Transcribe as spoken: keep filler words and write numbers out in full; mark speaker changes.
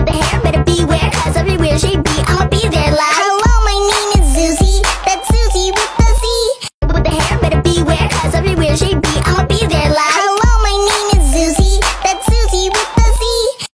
Speaker 1: with the hair, better beware, cause everywhere she be, I'ma be there like